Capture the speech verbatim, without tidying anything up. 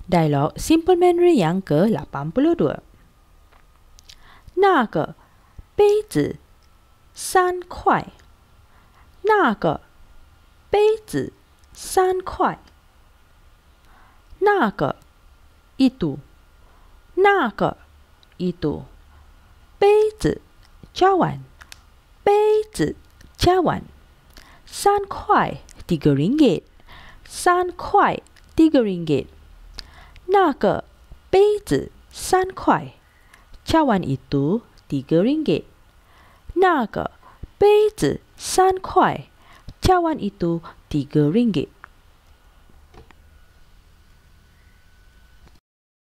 Dialog Simple Mandarin yang ke lapan puluh dua. 那个杯子三块，那个杯子三块，那个 itu， 那个 itu， 杯子加碗，杯子加碗，三块 tiga ringgit， 三块 tiga ringgit。 那个杯子三块，加碗 itu tiga ringgit。 那个杯子三块，加碗 itu tiga ringgit。